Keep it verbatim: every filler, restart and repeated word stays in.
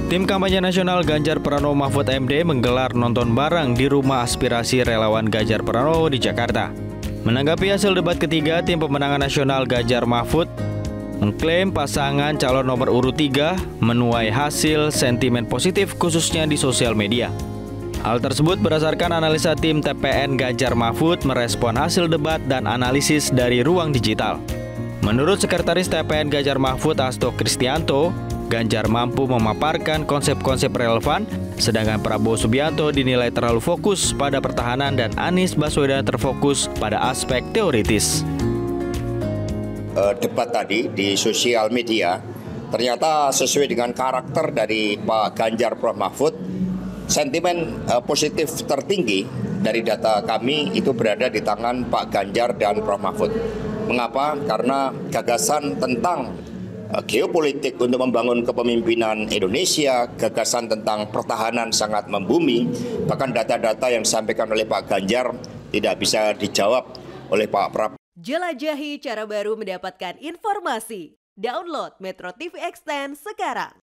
Tim kampanye nasional Ganjar Pranowo Mahfud M D menggelar nonton bareng di Rumah Aspirasi Relawan Ganjar Pranowo di Jakarta. Menanggapi hasil debat ketiga, tim pemenangan nasional Ganjar Mahfud mengklaim pasangan calon nomor urut tiga menuai hasil sentimen positif khususnya di sosial media. Hal tersebut berdasarkan analisa tim T P N Ganjar Mahfud merespon hasil debat dan analisis dari ruang digital. Menurut Sekretaris T P N Ganjar Mahfud Hasto Kristianto, Ganjar mampu memaparkan konsep-konsep relevan, sedangkan Prabowo Subianto dinilai terlalu fokus pada pertahanan dan Anies Baswedan terfokus pada aspek teoritis. Debat tadi di sosial media ternyata sesuai dengan karakter dari Pak Ganjar Pranowo Mahfud, sentimen uh, positif tertinggi dari data kami itu berada di tangan Pak Ganjar dan Pranowo Mahfud. Mengapa? Karena gagasan tentang uh, geopolitik untuk membangun kepemimpinan Indonesia, gagasan tentang pertahanan sangat membumi, bahkan data-data yang disampaikan oleh Pak Ganjar tidak bisa dijawab oleh Pak Prabowo. Jelajahi cara baru mendapatkan informasi. Download Metro T V Extend sekarang.